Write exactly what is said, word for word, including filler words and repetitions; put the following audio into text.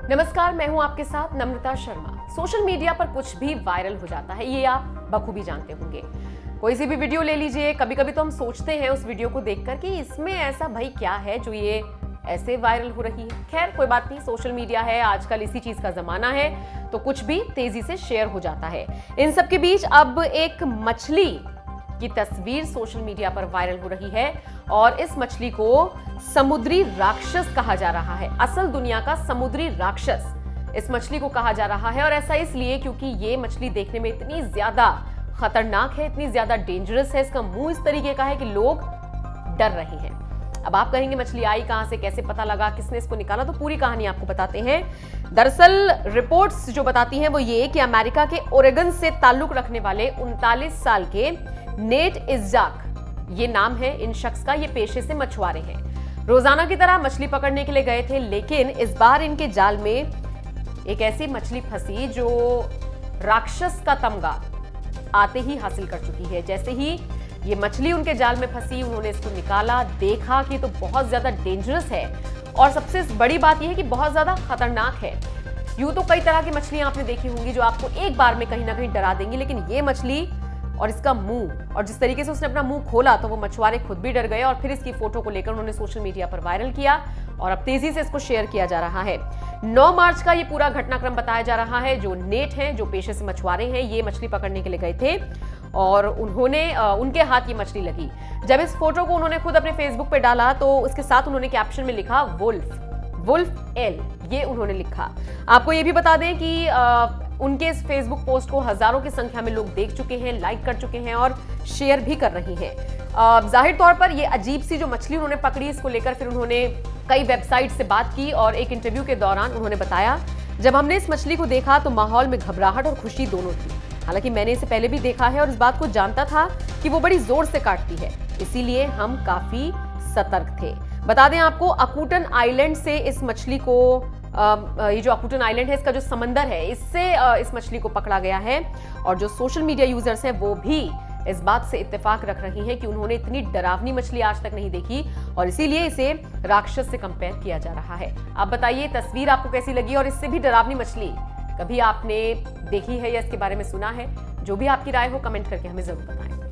नमस्कार, मैं हूं आपके साथ नम्रता शर्मा। सोशल मीडिया पर कुछ भी वायरल हो जाता है, ये आप बखूबी जानते होंगे। कोई सी भी वीडियो ले लीजिए, कभी कभी तो हम सोचते हैं उस वीडियो को देखकर कि इसमें ऐसा भाई क्या है जो ये ऐसे वायरल हो रही है। खैर कोई बात नहीं, सोशल मीडिया है, आजकल इसी चीज का जमाना है, तो कुछ भी तेजी से शेयर हो जाता है। इन सब के बीच अब एक मछली की तस्वीर सोशल मीडिया पर वायरल हो रही है और इस मछली को समुद्री राक्षस कहा जा रहा है। असल दुनिया का समुद्री राक्षस इस मछली को कहा जा रहा है, और ऐसा इसलिए क्योंकि ये मछली देखने में इतनी ज्यादा खतरनाक है, इतनी ज्यादा डेंजरस है, इसका मुंह इस तरीके का है कि लोग डर रहे हैं। अब आप कहेंगे मछली आई कहां से, कैसे पता लगा, किसने इसको निकाला, तो पूरी कहानी आपको बताते हैं। दरअसल रिपोर्ट्स जो बताती हैं वो ये कि अमेरिका के ओरेगन से ताल्लुक रखने वाले उनतालीस साल के नेट इज़्ज़ाक, ये नाम है इन शख्स का, ये पेशे से मछुआरे हैं। रोजाना की तरह मछली पकड़ने के लिए गए थे, लेकिन इस बार इनके जाल में एक ऐसी मछली फंसी जो राक्षस का तमगा आते ही हासिल कर चुकी है। जैसे ही ये मछली उनके जाल में फंसी, उन्होंने इसको निकाला, देखा कि तो बहुत ज्यादा डेंजरस है और सबसे बड़ी बात यह है कि बहुत ज्यादा खतरनाक है। यूं तो कई तरह की मछलियां आपने देखी होंगी जो आपको एक बार में कहीं ना कहीं डरा देंगी, लेकिन ये मछली और इसका मुंह, और जिस तरीके से उसने अपना मुंह खोला तो वो मछुआरे खुद भी डर गए और फिर इसकी फोटो को लेकर उन्होंने सोशल मीडिया पर वायरल किया और अब तेजी से इसको शेयर किया जा रहा है। नौ मार्च का ये पूरा घटनाक्रम बताया जा रहा है। जो नेट हैं, जो पेशे से मछुआरे हैं, ये मछली पकड़ने के लिए गए थे और उन्होंने उनके हाथ ये मछली लगी। जब इस फोटो को उन्होंने खुद अपने फेसबुक पे डाला तो उसके साथ उन्होंने कैप्शन में लिखा वुल्फ वुल्फ एल, ये उन्होंने लिखा। आपको ये भी बता दें कि आ, उनके इस फेसबुक पोस्ट को हजारों की संख्या में लोग देख चुके हैं, लाइक कर चुके हैं और शेयर भी कर रही हैं। जाहिर तौर पर ये अजीब सी जो मछली उन्होंने पकड़ी, इसको लेकर फिर उन्होंने कई वेबसाइट से बात की और एक इंटरव्यू के दौरान उन्होंने बताया, जब हमने इस मछली को देखा तो माहौल में घबराहट और खुशी दोनों थी। हालांकि मैंने इसे पहले भी देखा है और इस बात को जानता था कि वो बड़ी जोर से काटती है, इसीलिए हम काफी सतर्क थे। बता दें आपको, अकूटन आइलैंड से इस मछली को, ये जो अकूटन आइलैंड है, इसका जो समंदर है, इससे इस मछली को पकड़ा गया है। और जो सोशल मीडिया यूजर्स हैं वो भी इस बात से इत्तेफाक रख रही हैं कि उन्होंने इतनी डरावनी मछली आज तक नहीं देखी और इसीलिए इसे राक्षस से कंपेयर किया जा रहा है। आप बताइए तस्वीर आपको कैसी लगी और इससे भी डरावनी मछली कभी आपने देखी है या इसके बारे में सुना है? जो भी आपकी राय हो कमेंट करके हमें जरूर बताएं।